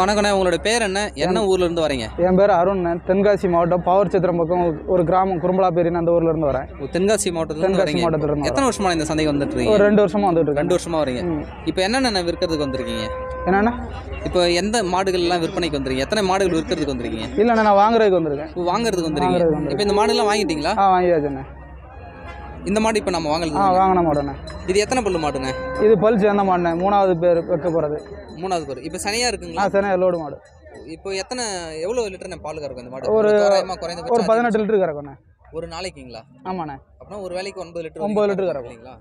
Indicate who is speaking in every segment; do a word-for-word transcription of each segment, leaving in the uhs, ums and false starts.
Speaker 1: வணக்கண்ணே, உங்களோட பேர் என்ன? என்ன ஊர்ல இருந்து வரீங்க?
Speaker 2: என் பேர் அருண். தென்காசி மாவட்டம் பாவர் சத்திரம் பக்கம் ஒரு கிராமம் குறும்பலாப்பேரின்னு அந்த ஊர்ல இருந்து வரேன்.
Speaker 1: தென்காசி மாவட்டத்துல
Speaker 2: தென்காசி மாவட்டத்துல இருந்து.
Speaker 1: எத்தனை வருஷமா இந்த சந்தைக்கு வந்துட்டு இருக்கீங்க?
Speaker 2: ஒரு ரெண்டு வருஷமா வந்துட்டு இருக்கேன்.
Speaker 1: ரெண்டு வருஷமா வரீங்க. இப்போ என்னென்ன விற்கிறதுக்கு வந்திருக்கீங்க?
Speaker 2: என்னண்ணா?
Speaker 1: இப்போ எந்த மாடுகள் எல்லாம் விற்பனைக்கு வந்திருக்கீங்க? எத்தனை மாடுகள் விற்கிறதுக்கு வந்திருக்கீங்க?
Speaker 2: இல்லண்ணா, நான் வாங்குறதுக்கு வந்திருக்கேன்.
Speaker 1: வாங்குறதுக்கு வந்திருக்கீங்க. இப்போ இந்த மாடுலாம் வாங்கிட்டீங்களா?
Speaker 2: ஆ, வாங்கியாச்சுண்ணே. இந்த
Speaker 1: மாடு இப்போ நம்ம வாங்கலாம்.
Speaker 2: ஆ, வாங்கின மாடுண்ணே.
Speaker 1: இது எத்தனை பல்லு மாடுண்ணே?
Speaker 2: இது பல் சேர்ந்த மாடுண்ணே. மூணாவது பேர் வைக்க போகிறது.
Speaker 1: மூணாவது பேர். இப்போ சனியாக இருக்குங்களா?
Speaker 2: ஆ, சனியாக லோடு மாடு.
Speaker 1: இப்போ எத்தனை எவ்வளோ லிட்டர் பால் கறக்கும் இந்த மாடு?
Speaker 2: ஒரு ஒரு பதினெட்டு லிட்டர் கறக்குண்ணே
Speaker 1: ஒரு நாளைக்குங்களா? ஆமாண்ணே. அப்படின்னா ஒரு வேலைக்கு ஒன்பது லிட்டர்
Speaker 2: ஒன்பது லிட்டர் கறக்குங்களா?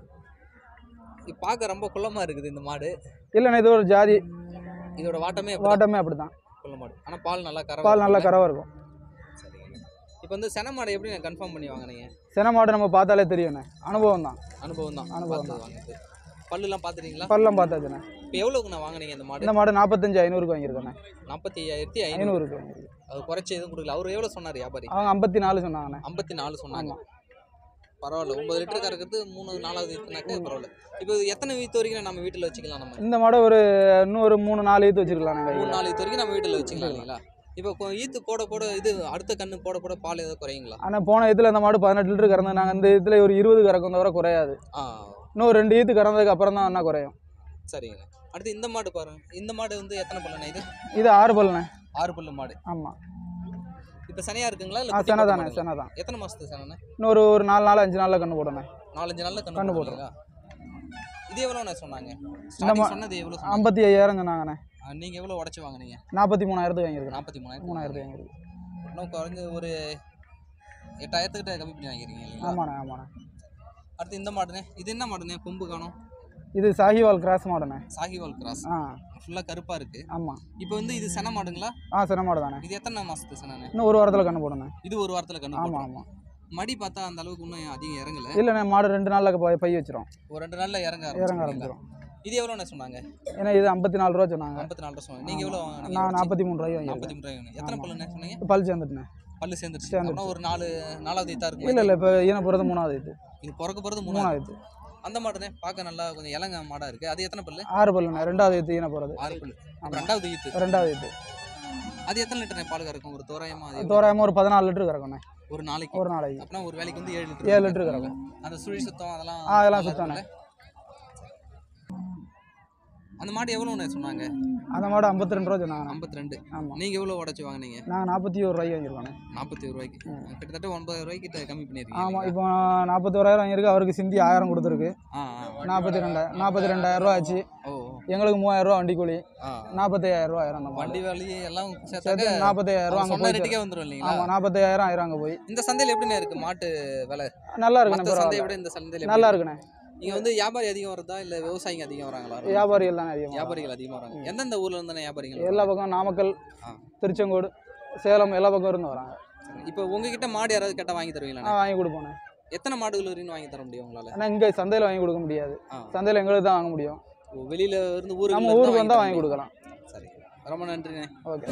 Speaker 1: இப்போ பார்க்க ரொம்ப குள்ளமாக இருக்குது இந்த மாடு.
Speaker 2: இல்லைண்ணே, இது ஒரு ஜாதி.
Speaker 1: இதோட வாட்டமே
Speaker 2: வாட்டமே அப்படி தான்.
Speaker 1: குள்ள மாடு. ஆனால் பால் நல்லா கற
Speaker 2: பால் நல்லா கறவாக இருக்கும்.
Speaker 1: இப்போ வந்து சென மாடு எப்படி நான் கன்ஃபார்ம் பண்ணி வாங்கினீங்க?
Speaker 2: சென மாடு நம்ம பார்த்தாலே தெரியுண்ணே. அனுபவம் தான்.
Speaker 1: அனுபவம் தான். அனுபவம் தான் வாங்குது. பல்லுலாம் பார்த்துட்டீங்களா? பல்லாம் பார்த்தாச்சுண்ணே. இப்போ எவ்வளோக்கு நான் வாங்கினீங்க இந்த மாடு?
Speaker 2: இந்த மாடு நாற்பத்தஞ்சு ஐநூறுக்கு வாங்கியிருக்கேண்ணே.
Speaker 1: நாற்பத்தி ஐயாயிரத்தி ஐநூறுக்கு அது குறைச்சி எதுவும் கொடுக்கல. அவர் எவ்வளோ சொன்னார் வியாபாரி? அவங்க
Speaker 2: ஐம்பத்தி நாலு சொன்னாங்கண்ணே.
Speaker 1: ஐம்பத்தி நாலு சொன்னாங்க. பரவாயில்ல. ஒன்பது லிட்டர் கறக்கிறது மூணு நாலாவது ஈத்துனாக்க பரவாயில்ல. இப்போ எத்தனை ஈத்து வரைக்கும் நம்ம வீட்டில் வச்சுக்கலாம்? நம்ம
Speaker 2: இந்த மாடை ஒரு இன்னொரு மூணு நாலு ஈத்து வச்சுக்கலாம்.
Speaker 1: மூணு நாலு ஈத்து வரைக்கும் நம்ம வீட்டில் வச்சுக்கலாம் இல்லைங்களா? இப்போ ஈத்து போட போட இது அடுத்த கண்ணு போட போட பால் ஏதோ குறையுங்களா? ஆனால்
Speaker 2: போன இதில் இந்த மாடு பதினெட்டு லிட்டர் கறந்து நாங்கள் இந்த இதில் ஒரு இருபது கறக்கும் தவிர குறையாது. இன்னும் ஒரு ரெண்டு ஈத்து கறந்ததுக்கு அப்புறம் தான் என்ன குறையும். சரிங்க.
Speaker 1: அடுத்து இந்த மாடு பாருங்க. இந்த மாடு வந்து எத்தனை பல்லுண்ணே? இது
Speaker 2: இது ஆறு பல்லுண்ணே.
Speaker 1: ஆறு பல்லு மாடு. ஆமாம். இப்போ சனியாக இருக்குங்களா? இல்லை
Speaker 2: சென தானே. சென தான்.
Speaker 1: எத்தனை மாதத்துக்கு செனண்ணே?
Speaker 2: இன்னொரு ஒரு நாலு நாள் அஞ்சு நாளில் கண்ணு போடணும்.
Speaker 1: நாலஞ்சு நாளில் கண்ணு கண்ணு போடுறீங்களா? இது எவ்வளோண்ணே சொன்னாங்க? சொன்னது எவ்வளோ?
Speaker 2: ஐம்பத்தி ஐயாயிரம் சொன்னாங்கண்ணே.
Speaker 1: நீங்கள் எவ்வளோ உடச்சி வாங்கினீங்க?
Speaker 2: நாற்பத்தி மூணாயிரத்துக்கு வாங்கியிருக்கேன்.
Speaker 1: நாற்பத்தி மூணாயிரம்
Speaker 2: மூணாயிரத்து வாங்கியிருக்கு.
Speaker 1: இன்னும் குறைஞ்ச ஒரு எட்டாயிரத்துக்கிட்ட கம்மி பண்ணி வாங்கிக்கிறீங்க இல்லைங்களா?
Speaker 2: ஆமாண்ணே. ஆமாண்ணே.
Speaker 1: அடுத்து இந்த மாடுண்ணே. இது என்ன மாடுண்ணே? கொம்பு காணும்.
Speaker 2: இது சாகிவால் கிராஸ் மாடுண்ணே.
Speaker 1: சாகிவால் கிராஸ். ஆ, ஃபுல்லாக கருப்பாக இருக்குது. ஆமாம். இப்போ வந்து இது சென மாடுங்களா? ஆ, சென மாடு தானே. இது எத்தனை மாதத்துக்கு செனண்ணே? இன்னும் ஒரு வாரத்தில் கண்ணு போடணும். இது ஒரு வாரத்தில் கண்ணு. ஆமாம். ஆமாம். மடி பார்த்தா அந்த அளவுக்கு இன்னும் அதிகம் இறங்கல.
Speaker 2: இல்லைண்ணே, மாடு ரெண்டு நாளில் பை வச்சிரும்.
Speaker 1: ஒரு ரெண்டு நாளில் இறங்க இறங்க ஆரம்பிச்சிடும். இது எவ்வளோண்ணே சொன்னாங்க?
Speaker 2: ஏன்னா இது ஐம்பத்தி நாலு ரூபா சொன்னாங்க.
Speaker 1: ஐம்பத்தி நாலு ரூபா சொன்னாங்க. நீங்கள் எவ்வளோ?
Speaker 2: நான் நாற்பத்தி மூணு ரூபாய்.
Speaker 1: நாற்பத்தி மூணு ரூபாய். எத்தனை பல்லுண்ணே சொன்னீங்க?
Speaker 2: பல் சேர்ந்துட்டுண்ணே.
Speaker 1: பல்லு சேர்ந்துருச்சு. அப்படின்னா ஒரு நாலு நாலாவது ஈத்தா இருக்கும்.
Speaker 2: இல்லை இல்லை, இப்போ ஈன போகிறது மூணாவது ஈத்து.
Speaker 1: இது பிறக்க போகிறது மூணாவது ஈத்து. அந்த மாடுனே பார்க்க நல்லா கொஞ்சம் இளங்க மாடாக இருக்குது. அது எத்தனை பல்லு? ஆறு பல்லுண்ணே. ரெண்டாவது ஈத்து ஈன போகிறது. ஆறு பல்லு. ரெண்டாவது ஈத்து. ரெண்டாவது ஈத்து. அது எத்தனை லிட்டர் பால் கறக்கும்? ஒரு தோராயமாக தோராயமாக ஒரு பதினாலு லிட்டர் கறக்குண்ணே ஒரு நாளைக்கு. ஒரு நாளைக்கு. அப்படின்னா ஒரு வேலைக்கு வந்து ஏழு லிட்டர் ஏழு லிட்டர் கறக்கும். அந்த சுழி சுத்தம் அதெல்லாம் அதெல்லாம் சுத்தம்ண்ணே. அந்த மாடு எவ்வளோண்ணே சொன்னாங்க? அந்த மாடு ஐம்பத்தி ரெண்டு ரூபா சொன்னாங்க. ஐம்பத்தி ரெண்டு. ஆமாம். நீங்கள் எவ்வளோ உடச்சி வாங்கினீங்க? நாங்கள் நாற்பத்தி ஒரு ரூபாய்க்கு வாங்கியிருக்கோண்ணே. நாற்பத்தி ஒரு ரூபாய்க்கு. கிட்டத்தட்ட ஒன்பது ரூபாய்க்கு கம்மி பண்ணியிருக்கீங்க. ஆமாம். இப்போ நாற்பத்தி ஓராயிரம் வாங்கியிருக்கு. அவருக்கு சிந்தி ஆயிரம் கொடுத்துருக்கு. நாற்பத்தி ரெண்டாயிரம் நாற்பத்தி ரெண்டாயிரம் ரூபா ஆச்சு. ஓ, எங்களுக்கு மூவாயிரம் ரூபா வண்டி கூலி. நாற்பத்தி ஐயாயிரம் ரூபா ஆயிரம். வண்டி வேலி எல்லாம் சேர்த்து நாற்பத்தி ஐயாயிரம் ரூபா அங்கே போய் வந்துடும் இல்லைங்களா? ஆமாம், நாற்பத்தி ஐயாயிரம் ஆயிரம் அங்கே போய். இந்த சந்தையில் எப்படிண்ணே இருக்குது மாட்டு விலை? நல்லா இருக்குண்ணே. சந்தையை விட இந்த சந்தையில் நல்லா இருக்குண்ணே. நீங்கள் வந்து வியாபாரி அதிகம் வருதா இல்லை விவசாயிங்க அதிகம் வராங்களா? வியாபாரிகள் தானே அதிகம். வியாபாரிகள் அதிகமாக வராங்க. எந்தெந்த ஊரில் இருந்தானே வியாபாரிகள்? எல்லா பக்கம் நாமக்கல், திருச்செங்கோடு, சேலம் எல்லா பக்கம் இருந்து வராங்க. இப்போ உங்ககிட்ட மாடு யாராவது கேட்டால் வாங்கி தருவீங்களா? நான் வாங்கி கொடுப்போனே. எத்தனை மாடுகள் வரைக்கும் வாங்கி தர முடியும் உங்களால்? ஆனால் இங்கே சந்தையில் வாங்கி கொடுக்க முடியாது. சந்தையில் எங்களுக்கு தான் வாங்க முடியும். வெளியில் இருந்து ஊருக்கு நம்ம ஊருக்கு வந்தால் வாங்கி கொடுக்கலாம். சரி, ரொம்ப நன்றிண்ணே. ஓகே.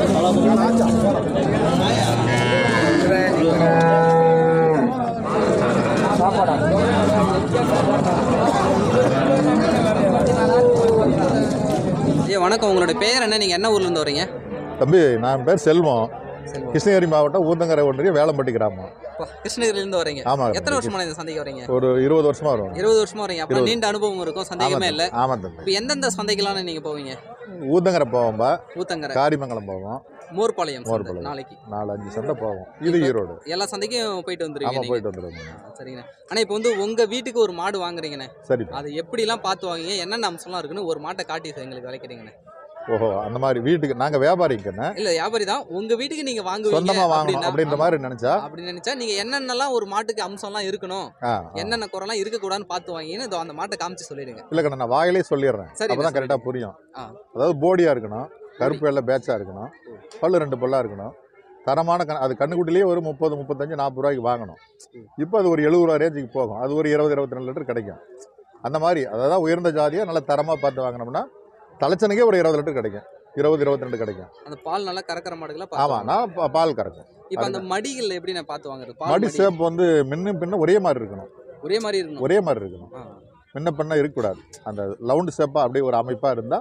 Speaker 1: ஐயா வணக்கம், உங்களோட பேர் என்ன? நீங்கள் என்ன ஊர்லேருந்து வரீங்க?
Speaker 3: தம்பி, நான் பேர் செல்வம். கிருஷ்ணகிரி மாவட்டம் ஊத்தங்கரை ஒன்றிய வேளம்பட்டி கிராமம்.
Speaker 1: கிருஷ்ணகிரிலேருந்து வரீங்க? ஆமாம். எத்தனை வருஷமா இந்த சந்தைக்கு வரீங்க?
Speaker 3: ஒரு இருபது வருஷமா வரும்.
Speaker 1: இருபது வருஷமா வரீங்க. அப்போ நீண்ட அனுபவம் இருக்கும், சந்தேகமே இல்லை. ஆமாம் தம்பி. இப்போ எந்தெந்த சந்தைக்கெல்லாம் நீங்கள் போவீங்க?
Speaker 3: ஊத்தங்கரை போவோம்பா.
Speaker 1: ஊத்தங்கரை,
Speaker 3: காரிமங்கலம் போவோம்,
Speaker 1: மோர்பாளையம். மோர்பாளையம் நாளைக்கு நாலு
Speaker 3: அஞ்சு சந்தை போவோம். இது ஈரோடு. எல்லா
Speaker 1: சந்தைக்கும் போயிட்டு வந்துருவீங்க?
Speaker 3: ஆமாம், போயிட்டு வந்துருவோம்.
Speaker 1: சரிங்கண்ணா. ஆனால் இப்போ வந்து உங்கள் வீட்டுக்கு ஒரு மாடு வாங்குறீங்கண்ணே. சரி. அது எப்படிலாம் பார்த்து வாங்குங்க, என்னென்ன அம்சம்லாம் இருக்குன்னு ஒரு மாட்டை காட்டி எங்களுக்கு விளைக்கிறீங்கண்ணே.
Speaker 3: ஓஹோ, அந்த மாதிரி வீட்டுக்கு நாங்க வியாபாரிங்கண்ணே.
Speaker 1: இல்ல, வியாபாரி தான். உங்க வீட்டுக்கு நீங்க வாங்குவீங்க,
Speaker 3: சொந்தமா வாங்கணும் அப்படின்ற மாதிரி நினைச்சா
Speaker 1: அப்படி நினைச்சா நீங்க என்னென்னலாம் ஒரு மாட்டுக்கு அம்சம்லாம் இருக்கணும், என்னென்ன குறைலாம் இருக்க கூடாதுன்னு பார்த்து வாங்கின்னு அந்த மாட்டை காமிச்சு சொல்லிடுங்க.
Speaker 3: இல்ல கண்ணா, நான் வாயிலே சொல்லிடுறேன், அப்பதான் கரெக்டா புரியும். அதாவது போடியா இருக்கணும், கருப்பு வெள்ளை பேட்சா இருக்கணும், பல்லு ரெண்டு பல்லா இருக்கணும், தரமான கண். அது கண்ணுக்குட்டிலேயே ஒரு முப்பது முப்பத்தஞ்சு நாற்பது ரூபாய்க்கு வாங்கணும். இப்போ அது ஒரு எழுபது ரூபா ரேஞ்சுக்கு போகும். அது ஒரு இருபது இருபத்தி ரெண்டு லிட்டர் கிடைக்கும். அந்த மாதிரி அதாவது உயர்ந்த ஜாதியாக நல்லா தரமாக பார்த்து வாங்கினோம்னா தலைச்சனுக்கே ஒரு இருபது லிட்டர் கிடைக்கும். இருபது இருபத்தி ரெண்டு கிடைக்கும்.
Speaker 1: அந்த பால் நல்லா கறக்கிற மாடுகளா?
Speaker 3: ஆமாம், நான் பால் கறக்கும்.
Speaker 1: இப்போ அந்த மடிகள் எப்படி நான் பார்த்து வாங்குறது?
Speaker 3: மடி ஷேப் வந்து முன்ன பின்ன ஒரே மாதிரி இருக்கணும்.
Speaker 1: ஒரே மாதிரி இருக்கணும்.
Speaker 3: ஒரே மாதிரி இருக்கணும். முன்ன பின்ன இருக்கக்கூடாது. அந்த லவுண்டு ஷேப்பாக அப்படியே ஒரு அமைப்பாக இருந்தால்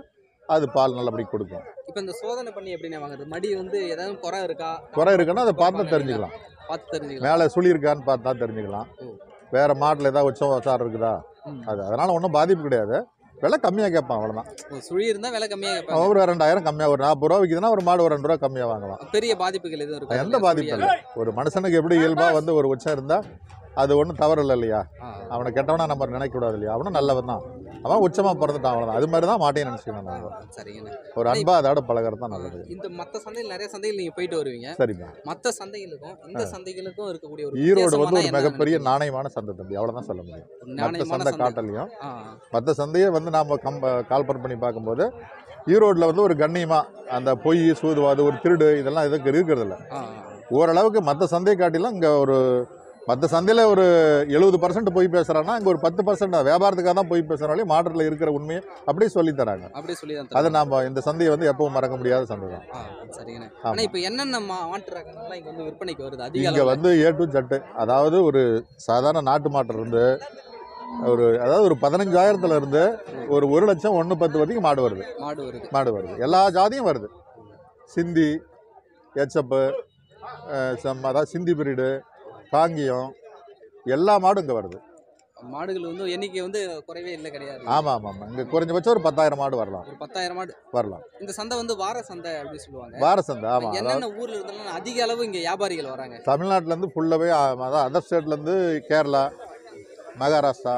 Speaker 3: அது பால் நல்லபடி கொடுக்கும்.
Speaker 1: இப்போ இந்த சோதனை பண்ணி எப்படின்னா வாங்குறது? மடி வந்து ஏதாவது குறை இருக்கா?
Speaker 3: குறை இருக்குன்னா அதை பார்த்து தெரிஞ்சுக்கலாம்.
Speaker 1: பார்த்து தெரிஞ்சுக்கலாம்.
Speaker 3: மேலே சுழி இருக்கான்னு பார்த்தா தெரிஞ்சுக்கலாம். வேற மாட்டில் ஏதாவது உச்சம் சார் இருக்குதா அது, அதனால ஒன்றும் பாதிப்பு கிடையாது. விலை கம்மியாக கேட்பான், அவ்வளோதான்.
Speaker 1: சுழி இருந்தால் விலை கம்மியாக கேட்பான்.
Speaker 3: ஒரு ரெண்டாயிரம் கம்மியாக, ஒரு நாற்பது ரூபா விற்கிதுன்னா ஒரு மாடு ஒரு ரெண்டு ரூபா கம்மியாக வாங்கலாம்.
Speaker 1: பெரிய பாதிப்புகள் எதுவும் இருக்கு?
Speaker 3: எந்த பாதிப்பும் இல்லை. ஒரு மனுஷனுக்கு எப்படி இயல்பாக வந்து ஒரு உச்சம் இருந்தால் அது ஒன்றும் தவறு இல்லை இல்லையா? அவனை கெட்டவனா நம்ம நினைக்கக்கூடாது இல்லையா? அவனும் நல்லவன் தான், அவன் உச்சமாக பிறந்துட்டான், அவ்வளோதான். அது மாதிரி தான் மாட்டையும் நினச்சிக்கணும். நாங்கள்
Speaker 1: சரிங்கண்ணா,
Speaker 3: ஒரு அன்பா அதோட பழகிறது தான் நல்லது.
Speaker 1: இந்த மற்ற சந்தையில் நிறைய சந்தைகள் நீங்கள் போயிட்டு வருவீங்க.
Speaker 3: சரிங்க.
Speaker 1: மற்ற சந்தைகளுக்கும் இந்த சந்தைகளுக்கும் இருக்கக்கூடிய ஒரு
Speaker 3: ஈரோடு வந்து ஒரு மிகப்பெரிய நாணயமான சந்தை தம்பி, அவ்வளோதான் சொல்ல முடியும். மற்ற சந்தை காட்டலையும் மற்ற சந்தையை வந்து நாம் கம் கால்பர் பண்ணி பார்க்கும்போது ஈரோட்டில் வந்து ஒரு கண்ணியமாக அந்த பொய் சூதுவாது ஒரு திருடு இதெல்லாம் எதுக்கு இருக்கிறது இல்லை. ஓரளவுக்கு மற்ற சந்தையை காட்டிலும் இங்கே ஒரு மற்ற சந்தையில் ஒரு எழுபது பர்சன்ட் போய் பேசுகிறான்னா இங்கே ஒரு பத்து பர்சன்ட் வியாபாரத்துக்காக தான் போய் பேசுகிறாலே மாற்றத்தில் இருக்கிற உண்மையை அப்படியே சொல்லி தராங்க.
Speaker 1: அப்படியே சொல்லி தான்
Speaker 3: அதை நாம் இந்த சந்தையை வந்து எப்பவும் மறக்க முடியாத சந்தை தான்.
Speaker 1: சரிங்கண்ணா. ஆனால் இப்போ என்னென்ன மாட்டு ரகங்கள்லாம் இங்கே வந்து விற்பனைக்கு வருது? அதிக
Speaker 3: இங்கே வந்து ஏ டு ஜட்டு, அதாவது ஒரு சாதாரண நாட்டு மாட்டில் இருந்து ஒரு அதாவது ஒரு பதினஞ்சாயிரத்துல இருந்து ஒரு ஒரு லட்சம் ஒன்று பத்து வரைக்கும் மாடு வருது.
Speaker 1: மாடு வருது
Speaker 3: மாடு வருது எல்லா ஜாதியும் வருது. சிந்தி, எச்சப்பு, அதாவது சிந்தி பிரீடு, காங்கியம், எல்லா மாடும் இங்கே வருது.
Speaker 1: மாடுகள் வந்து எண்ணிக்கை வந்து குறைவே இல்லை, கிடையாது.
Speaker 3: ஆமாம் ஆமாம் ஆமாம் இங்கே குறைஞ்சபட்சம் ஒரு பத்தாயிரம் மாடு வரலாம்.
Speaker 1: ஒரு பத்தாயிரம் மாடு வரலாம். இந்த சந்தை வந்து வார சந்தை அப்படின்னு சொல்லுவாங்க.
Speaker 3: வார சந்தை, ஆமாம்.
Speaker 1: என்னென்ன ஊரில் இருந்தாலும் அதிக அளவு இங்கே வியாபாரிகள் வராங்க.
Speaker 3: தமிழ்நாட்டிலேருந்து ஃபுல்லாகவே, அதான் அதர் ஸ்டேட்லேருந்து கேரளா, மகாராஷ்டிரா,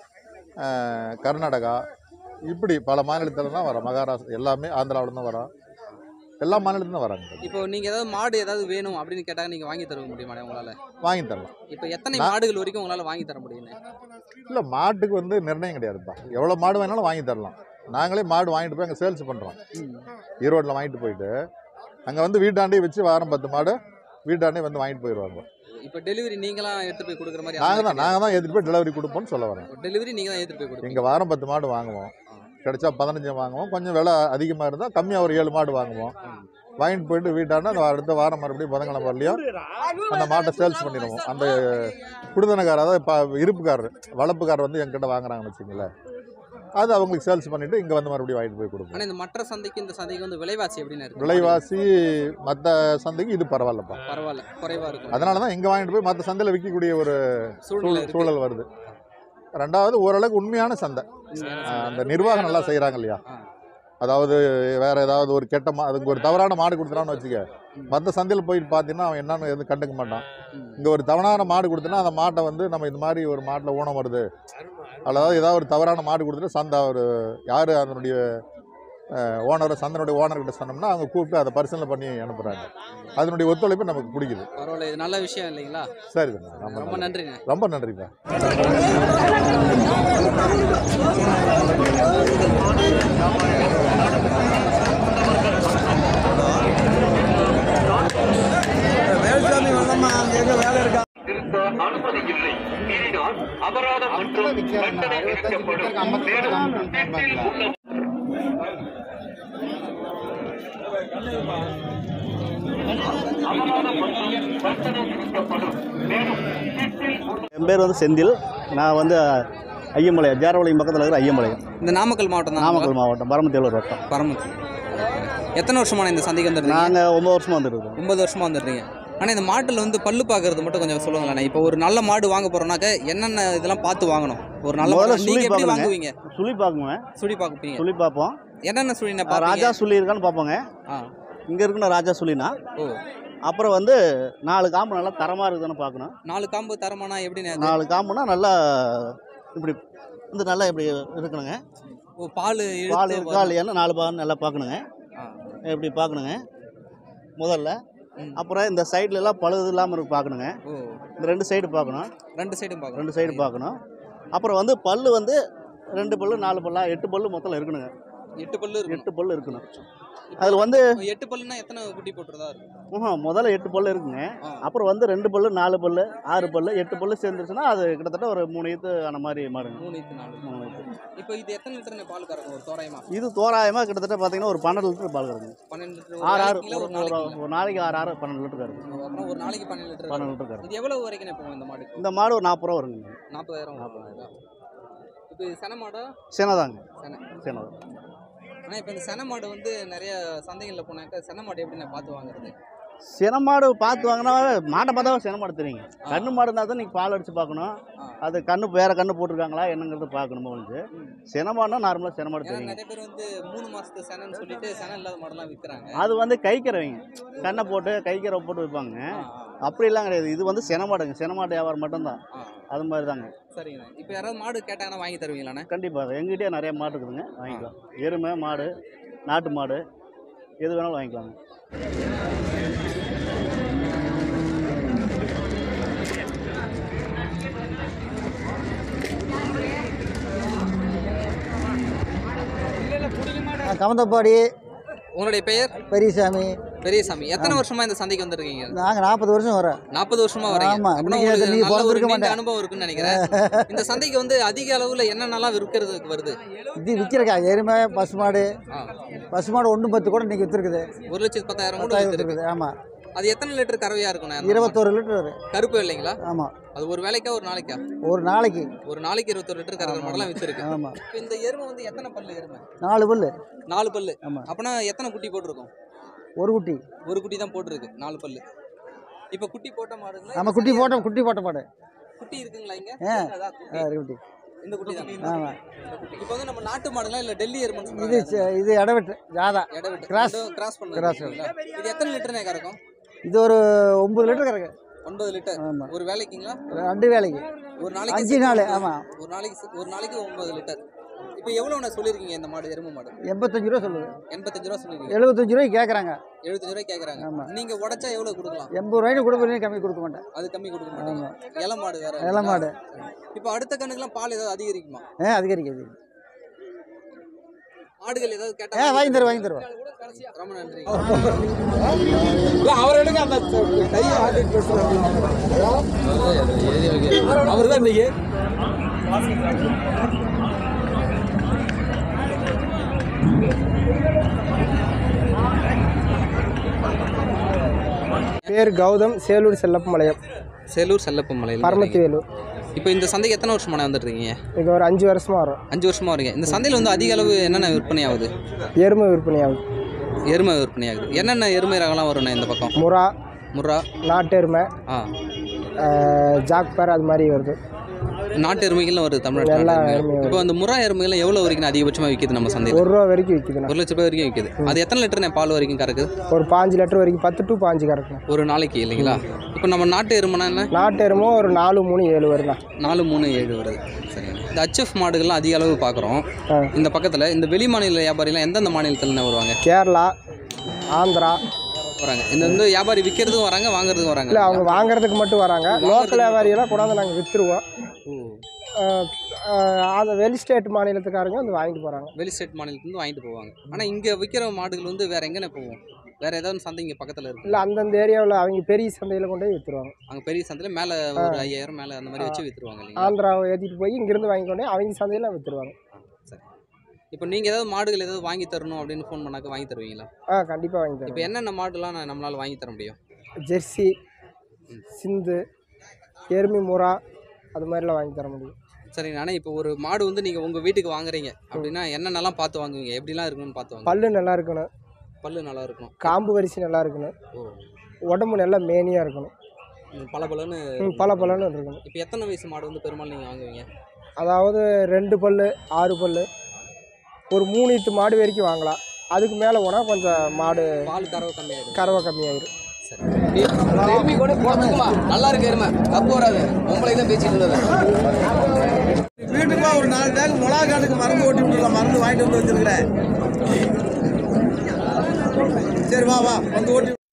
Speaker 3: கர்நாடகா, இப்படி பல மாநிலத்தில் தான் வரோம். மகாராஷ்டிரா எல்லாமே ஆந்திராவில் தான் வரோம். எல்லா மாநிலத்தும் வராங்க.
Speaker 1: இப்போ நீங்கள் ஏதாவது மாடு ஏதாவது வேணும் அப்படின்னு கேட்டால் நீங்கள் வாங்கி தர முடியுமா? உங்களால் வாங்கி
Speaker 3: தரலாம்.
Speaker 1: இப்போ எத்தனை மாடுகள் வரைக்கும் உங்களால் வாங்கி தர முடியும்?
Speaker 3: இல்லை, மாட்டுக்கு வந்து நிர்ணயம் கிடையாதுப்பா. எவ்வளோ மாடு வேணாலும் வாங்கி தரலாம். நாங்களே மாடு வாங்கிட்டு போய் அங்கே சேல்ஸ் பண்ணுறோம். ஈரோட்டில் வாங்கிட்டு போயிட்டு அங்கே வந்து வீட்டாண்டே வச்சு வாரம் பத்து மாடு வீட்டாண்டே வந்து வாங்கிட்டு போயிடுவாங்க.
Speaker 1: இப்போ டெலிவரி நீங்களாம் எடுத்துகிட்டு போய் கொடுக்குற மாதிரி?
Speaker 3: நாங்கள் தான் நாங்கள் தான் எடுத்துகிட்டு போய் டெலிவரி கொடுப்போம்னு சொல்ல வரேன்.
Speaker 1: டெலிவரி நீங்கள் தான் எடுத்துகிட்டு போய் கொடுப்பீங்க.
Speaker 3: இங்கே வாரம் பத்து மாடு வாங்குவோம், கிடைச்சா பதினஞ்சு வாங்குவோம். கொஞ்சம் விலை அதிகமாக இருந்தால் கம்மியாக ஒரு ஏழு மாடு வாங்குவோம். வாங்கிட்டு போயிட்டு வீட்டாண்ட அந்த அடுத்த வாரம் மறுபடியும் புதன்கிழமை வரலையும் அந்த மாட்டை சேல்ஸ் பண்ணிடுவோம். அந்த குடுதனக்காரர், அதாவது இப்போ இருப்புக்காரர், வளர்ப்புக்காரர் வந்து எங்கிட்ட வாங்குறாங்கன்னு வச்சுங்களேன், அது அவங்களுக்கு சேல்ஸ் பண்ணிவிட்டு இங்கே வந்து மறுபடியும் வாங்கிட்டு போய் கொடுப்போம்.
Speaker 1: ஆனால் இந்த மற்ற சந்தைக்கு இந்த சந்தைக்கு வந்து விலைவாசி எப்படின்னு இருக்கு?
Speaker 3: விலைவாசி மற்ற சந்தைக்கு இது பரவாயில்லப்பா,
Speaker 1: பரவாயில்ல, குறைவாக இருக்கும்.
Speaker 3: அதனால தான் இங்கே வாங்கிட்டு போய் மற்ற சந்தையில் விற்கக்கூடிய ஒரு சூழல் வருது. ரெண்டாவது ஓரளவுக்கு உண்மையான சந்தை, அந்த நிர்வாகம் நல்லா செய்கிறாங்க இல்லையா? அதாவது வேறு ஏதாவது ஒரு கெட்ட மா அதுக்கு ஒரு தவறான மாடு கொடுத்துனான்னு வச்சுக்க, மற்ற சந்தையில் போயிட்டு பார்த்தீங்கன்னா அவன் என்னன்னு எதுவும் கண்டுக்க மாட்டான். இங்கே ஒரு தவறான மாடு கொடுத்தனா அந்த மாட்டை வந்து நம்ம இந்த மாதிரி ஒரு மாட்டில் ஊனம் வருது, அதாவது ஏதாவது ஒரு தவறான மாடு கொடுத்துட்டு சந்தை ஒரு யார் அதனுடைய ஓனரை சந்தனுடைய ஓனர்கிட்ட சொன்னோம்னா அவங்க கூப்பிட்டு அதை பரிசீலனை பண்ணி அனுப்புகிறாங்க. அதனுடைய ஒத்துழைப்பு நமக்கு பிடிக்குது.
Speaker 1: பரவாயில்ல, இது நல்ல விஷயம் இல்லைங்களா?
Speaker 3: சரி,
Speaker 1: ரொம்ப நன்றிங்க.
Speaker 3: ரொம்ப நன்றிப்பா.
Speaker 4: வேலை இருக்கா அனுமதி இல்லை, மீறினால் அபராதம் மற்றும் தண்டனை விதிக்கப்படும்.
Speaker 5: என் பேர் வந்து செந்தில். நான் வந்து ஐயம்பாளையம், ஜேரவளையம் பக்கத்தில் இருக்கிற ஐயம்பாளையம்.
Speaker 1: இந்த நாமக்கல் மாவட்டம் தான்?
Speaker 5: நாமக்கல் மாவட்டம், பரமத்தேலூர் வட்டம்.
Speaker 1: பரமத்தி. எத்தனை வருஷமான இந்த சந்தைக்கு வந்துடுறீங்க?
Speaker 5: நாங்கள் ஒம்பது வருஷமாக வந்துருக்கோம்.
Speaker 1: ஒன்பது வருஷமாக வந்துடுறீங்க. ஆனால் இந்த மாட்டில் வந்து பல்லு பார்க்கறது மட்டும் கொஞ்சம் சொல்லுங்களேன். இப்போ ஒரு நல்ல மாடு வாங்க போகிறோம்னாக்க என்னென்ன இதெல்லாம் பார்த்து வாங்கணும்? ஒரு நல்ல மாடு நீங்கள் எப்படி வாங்குவீங்க?
Speaker 5: சுழி பார்க்குவேன்.
Speaker 1: சுழி பார்ப்பீங்க?
Speaker 5: சுழி பார்ப்போம்.
Speaker 1: என்னென்ன சுழி?
Speaker 5: ராஜா சுழி இருக்கான்னு பார்ப்போங்க.
Speaker 1: ஆ,
Speaker 5: இங்கே இருக்குன்னா ராஜா சுழினா. ஓ, அப்புறம் வந்து நாலு காம்பு நல்லா தரமாக இருக்குதுன்னு பார்க்கணும்.
Speaker 1: நாலு காம்பு தரமானா எப்படின்னு?
Speaker 5: நாலு காம்புனா நல்லா இப்படி வந்து நல்லா இப்படி இருக்கணுங்க.
Speaker 1: ஓ, பால்
Speaker 5: பால் இருக்கா இல்லையான்னு நாலு பால் நல்லா பார்க்கணுங்க. எப்படி பார்க்கணுங்க முதல்ல. அப்புறம் இந்த சைட்ல எல்லாம் பழுது இல்லாமல் இருக்கு பார்க்கணுங்க. இந்த ரெண்டு சைடு பார்க்கணும்.
Speaker 1: ரெண்டு சைடும் பார்க்கணும்.
Speaker 5: ரெண்டு சைடு பார்க்கணும். அப்புறம் வந்து பல்லு வந்து ரெண்டு பல்லு நாலு பல்லா எட்டு பல்லு மொத்தம் இருக்கணுங்க.
Speaker 1: எட்டு பல்லு
Speaker 5: எட்டு பல்லு இருக்கணும். அதில் வந்து
Speaker 1: எட்டு பல்லுனா எத்தனை குட்டி போட்டுறதா இருக்கும்?
Speaker 5: முதல்ல எட்டு பல்லு இருக்குங்க. அப்புறம் வந்து ரெண்டு பல்லு நாலு பல்லு ஆறு பல்லு எட்டு பல்லு சேர்ந்துருச்சுன்னா அது கிட்டத்தட்ட ஒரு மூணு ஈத்து ஆன மாதிரி மாடுங்க.
Speaker 1: மூணு ஈத்து நாலு மூணு ஈத்து. இப்போ இது எத்தனை லிட்டர் பால் கறக்கும் ஒரு தோராயமா?
Speaker 5: இது தோராயமாக கிட்டத்தட்ட பார்த்தீங்கன்னா ஒரு பன்னெண்டு லிட்டர் பால் கறக்குங்க.
Speaker 1: பன்னெண்டு லிட்டர்
Speaker 5: ஆறு ஆறு ஒரு நாளைக்கு ஆறு ஆறு பன்னெண்டு லிட்டர் கறக்கும்.
Speaker 1: அப்புறம் ஒரு நாளைக்கு பன்னெண்டு லிட்டர்
Speaker 5: பன்னெண்டு லிட்டர் கறக்கும்.
Speaker 1: இது எவ்வளவு வரைக்கும் போகும் இந்த மாடு?
Speaker 5: இந்த மாடு ஒரு நாற்பது ரூபா வருங்க.
Speaker 1: நாற்பதாயிரம் நாற்பதாயிரம். இப்போ இது சென மாடா?
Speaker 5: செனதாங்க. சென செனதான்.
Speaker 1: ஆனால் இப்போ இந்த சென மாடு வந்து நிறைய சந்தைகளில் போனாக்கா சென மாடு எப்படி நான் பார்த்து வாங்குறது?
Speaker 5: சின மாடு பார்த்து வாங்கினா மாட்டை பார்த்தா சின மாடு தெரியுங்க. கண்ணு மாடு இருந்தால் தான் நீங்கள் பால் அடித்து பார்க்கணும். அது கண்ணு வேற கண்ணு போட்டிருக்காங்களா என்னங்கிறது பார்க்கணுமோ வந்து. சின மாடுனா நார்மலாக சின மாடு தெரியும்.
Speaker 1: நிறைய பேர் வந்து மூணு மாசத்து செனன்னு சொல்லிட்டு சென இல்லாத மாடெல்லாம் விற்கிறாங்க.
Speaker 5: அது வந்து கைக்கிறவங்க கண்ணை போட்டு கைக்கிற போட்டு வைப்பாங்க. அப்படிலாம் கிடையாது. இது வந்து சின மாடுங்க. சின மாடு வியாபாரம் மட்டும்தான். அது மாதிரி தாங்க.
Speaker 1: சரிங்கண்ணா. இப்போ யாராவது மாடு கேட்டாங்கன்னா வாங்கி தருவீங்களாண்ணே?
Speaker 5: கண்டிப்பாக எங்கிட்டே நிறைய மாடு இருக்குதுங்க, வாங்கிக்கலாம். எருமை மாடு, நாட்டு மாடு, எது வேணாலும் வாங்கிக்கலாங்க.
Speaker 6: கமந்தப்பாடி.
Speaker 1: உங்களுடைய பெயர்?
Speaker 6: பெரியசாமி.
Speaker 1: பெரியசாமி. எத்தனை வருஷமா இந்த சந்தைக்கு வந்திருக்கீங்க?
Speaker 6: நாங்கள் நாற்பது வருஷம் வரோம்.
Speaker 1: நாற்பது வருஷமா வரீங்க.
Speaker 6: ஆமாம்.
Speaker 1: அனுபவம் இருக்குன்னு நினைக்கிறேன். இந்த சந்தைக்கு வந்து அதிக அளவில் என்னென்னலாம் விற்கிறதுக்கு வருது? இது
Speaker 6: விற்கிறக்கா எருமை, பசுமாடு. பசுமாடு ஒன்று பத்து கூட இன்னைக்கு விற்றுருக்குது.
Speaker 1: ஒரு லட்சத்து பத்தாயிரம் கூட விற்றுருக்குது.
Speaker 6: ஆமாம்.
Speaker 1: அது எத்தனை லிட்டர் கறவையா இருக்கும்?
Speaker 6: இருபத்தோரு லிட்டர் வரும்.
Speaker 1: கருப்பு இல்லைங்களா?
Speaker 6: ஆமாம்.
Speaker 1: அது ஒரு வேலைக்கா ஒரு நாளைக்கா?
Speaker 6: ஒரு நாளைக்கு.
Speaker 1: ஒரு நாளைக்கு இருபத்தொரு லிட்டர் கறக்கிற மாடெல்லாம் வித்துருக்கு.
Speaker 6: ஆமாம்.
Speaker 1: இந்த எருமை வந்து எத்தனை பல்லு எருமை?
Speaker 6: நாலு பல்லு.
Speaker 1: நாலு பல்லு.
Speaker 6: ஆமாம்.
Speaker 1: அப்பனா எத்தனை குட்டி போட்டிருக்கும்?
Speaker 6: ஒரு குட்டி.
Speaker 1: ஒரு குட்டி தான் போட்டிருக்கு. நாலு பல்லு. இப்போ குட்டி போட்ட மாடுங்களா?
Speaker 6: ஆமாம், குட்டி போட்ட குட்டி போட்ட மாடு.
Speaker 1: குட்டி இருக்குங்களா இங்க?
Speaker 6: ஆ, குட்டி.
Speaker 1: இந்த குட்டி தான்.
Speaker 6: ஆமாம்.
Speaker 1: இப்போ வந்து நம்ம நாட்டு மாடுங்களா இல்ல டெல்லி எருமை?
Speaker 6: இது இது இடவெட்டு ஜாதா.
Speaker 1: இடவெட்டு.
Speaker 6: கிராஸ்
Speaker 1: கிராஸ் பண்ணு.
Speaker 6: கிராஸ்.
Speaker 1: இது எத்தனை லிட்டர்னே கறக்கும்?
Speaker 6: இது ஒரு ஒன்பது லிட்டர் கறக்கு.
Speaker 1: ஒன்பது லிட்டர்.
Speaker 6: ஆமாம்.
Speaker 1: ஒரு வேலைக்குங்களா?
Speaker 6: ரெண்டு வேலைக்கு.
Speaker 1: ஒரு நாளைக்கு
Speaker 6: அஞ்சு நாள். ஆமாம்.
Speaker 1: ஒரு நாளைக்கு ஒரு நாளைக்கு ஒன்பது லிட்டர். இப்போ எவ்வளோண்ணா சொல்லியிருக்கீங்க இந்த மாடு எருமை மாடு?
Speaker 6: எண்பத்தஞ்சு ரூபா சொல்லுது.
Speaker 1: எண்பத்தஞ்சு ரூபா சொல்லுவீங்க.
Speaker 6: எழுபத்தஞ்சு ரூபாய்க்கு கேட்குறாங்க.
Speaker 1: எழுபத்தஞ்சு ரூபாய் கேட்குறாங்க.
Speaker 6: ஆமாம்.
Speaker 1: நீங்கள் உடச்சா எவ்வளோ கொடுக்கலாம்?
Speaker 6: எண்பது ரூபாய்க்கு கொடுப்பீங்க, கம்மி கொடுக்க மாட்டேன்.
Speaker 1: அது கம்மி கொடுக்க மாட்டாங்க. இளம் மாடு வேற.
Speaker 6: இளம் மாடு.
Speaker 1: இப்போ அடுத்த கண்ணுக்குலாம் பால் ஏதாவது அதிகரிக்குமா?
Speaker 6: ஏ அதிகரிக்குது.
Speaker 1: ஆடுகள் ஏதாவது கேட்டா
Speaker 6: ஏ வாங்கி தருவோம், வாங்கி தருவோம்.
Speaker 1: ரொம்ப நன்றி.
Speaker 2: அவர் எடுங்க அந்த கையை ஆடிட்டு பேசுறாங்க. அவர் தான் இன்னைக்கு பேர் கௌதம், சேலூர் செல்லப்பமலையம்.
Speaker 1: சேலூர் செல்லப்பமலையம்,
Speaker 6: பரமத்தி வேலூர்.
Speaker 1: இப்போ இந்த சந்தைக்கு எத்தனை வருஷமா வந்துட்டு இருக்கீங்க?
Speaker 6: இது ஒரு அஞ்சு வருஷமா வரும்.
Speaker 1: அஞ்சு வருஷமா வரீங்க. இந்த சந்தையில் வந்து அதிக அளவு என்னென்ன விற்பனை ஆகுது?
Speaker 6: எருமை விற்பனை ஆகுது.
Speaker 1: எருமை விற்பனை ஆகுது. என்னென்ன எருமை ரகம்லாம் வரும்ண்ணா இந்த பக்கம்?
Speaker 6: முறா,
Speaker 1: முறா,
Speaker 6: நாட்டு எருமை,
Speaker 1: ஆ
Speaker 6: ஜாக்பர், அது மாதிரி வருது.
Speaker 1: நாட்டு எருமைகள்லாம் வருது தமிழ்நாட்டில். இப்போ அந்த முறா எருமைகள்லாம் எவ்வளோ வரைக்கும் அதிகபட்சமாக விற்கிது நம்ம சந்தையில்?
Speaker 6: ஒரு ரூபா வரைக்கும் விற்கிது.
Speaker 1: ஒரு லட்ச ரூபாய் வரைக்கும் விற்கிது. அது எத்தனை லிட்டர் பால் வரைக்கும் கறக்குது?
Speaker 6: ஒரு பாஞ்சு லிட்டர் வரைக்கும், பத்து டு பாஞ்சு கறக்கும்
Speaker 1: ஒரு நாளைக்கு இல்லைங்களா? இப்போ நம்ம நாட்டு எருமைனா என்ன?
Speaker 6: நாட்டு எருமை ஒரு நாலு மூணு ஏழு வருதா?
Speaker 1: நாலு மூணு ஏழு வருது. சரி. இந்த ஹெச்எஃப் மாடுகள்லாம் அதிக அளவு பார்க்குறோம் இந்த பக்கத்தில். இந்த வெளி மாநில வியாபாரிலாம் எந்தெந்த மாநிலத்தில் வருவாங்க?
Speaker 6: கேரளா, ஆந்திரா
Speaker 1: வராங்க. இந்த வந்து வியாபாரி விற்கிறதுக்கும் வராங்க, வாங்குறதுக்கும் வராங்க.
Speaker 6: இல்லை, அவங்க வாங்குறதுக்கு மட்டும் வராங்க. லோக்கல் வியாபாரியெல்லாம் கொண்டாந்து நாங்கள் விற்றுருவோம். அந்த வெளி ஸ்டேட் மாநிலத்துக்காரங்க வந்து வாங்கிட்டு போகிறாங்க.
Speaker 1: வெளி ஸ்டேட் மாநிலத்துலேருந்து வாங்கிட்டு போவாங்க. ஆனால் இங்கே விற்கிற மாடுகள் வந்து வேறு எங்கேனே போவோம்? வேறு ஏதாவது சந்தை இங்கே பக்கத்தில் இருக்குது?
Speaker 6: இல்லை, அந்தந்த ஏரியாவில் அவங்க பெரிய சந்தையில் கொண்டு போய் விற்றுருவாங்க.
Speaker 1: அங்கே பெரிய சந்தையில் மேலே ஒரு ஐயாயிரம் மேலே அந்த மாதிரி வச்சு விற்றுருவாங்க இல்லைங்க?
Speaker 6: ஆந்திராவை ஏற்றிட்டு போய் இங்கேருந்து வாங்கி கொண்டு அவங்க சந்தையில் விற்றுருவாங்க.
Speaker 1: சரி. இப்போ நீங்கள் ஏதாவது மாடுகள் ஏதாவது வாங்கி தரணும் அப்படின்னு ஃபோன் பண்ணாக்க வாங்கி தருவீங்களா?
Speaker 6: ஆ, கண்டிப்பாக வாங்கி தருவோம்.
Speaker 1: இப்போ என்னென்ன மாடுலாம் நம்மளால் வாங்கி தர முடியும்?
Speaker 6: ஜெர்சி, சிந்து, எருமை, முறா, அது மாதிரிலாம் வாங்கி தர முடியும்.
Speaker 1: சரிங்க. ஆனால் இப்போ ஒரு மாடு வந்து நீங்கள் உங்கள் வீட்டுக்கு வாங்குறீங்க அப்படின்னா என்னென்னலாம் பார்த்து வாங்குவீங்க? எப்படிலாம் இருக்கணும்னு பார்த்து வாங்க?
Speaker 6: பல்லு நல்லா இருக்கணும்.
Speaker 1: பல்லு நல்லா இருக்கணும்.
Speaker 6: காம்பு வரிசை நல்லா இருக்கணும். உடம்பு நல்லா மேனியாக இருக்கணும்.
Speaker 1: பல பலன்னு
Speaker 6: பல பலன்னு இருக்கணும்.
Speaker 1: இப்போ எத்தனை வயசு மாடு வந்து பெரும்பாலும் நீங்கள் வாங்குவீங்க?
Speaker 6: அதாவது ரெண்டு பல்லு, ஆறு பல்லு, ஒரு மூணு இத்து மாடு வரைக்கும் வாங்கலாம். அதுக்கு மேலே போனால் கொஞ்சம் மாடு
Speaker 1: பால் கறவை கம்மியாயிடும்.
Speaker 6: கறவை கம்மியாயிரும்.
Speaker 1: எருமை கூட போடுறதுக்குமா நல்லா இருக்கு. எருமை தப்பு வராது. உங்களை தான் பேசிட்டு இருந்தது.
Speaker 2: வீட்டுக்குமா ஒரு நாலு டேங்க் மிளகா காட்டுக்கு மருந்து ஓட்டி விட்டுலாம். மருந்து வாங்கிட்டு வந்து வச்சிருக்கிறேன். சரி, வா வா வந்து ஓட்டி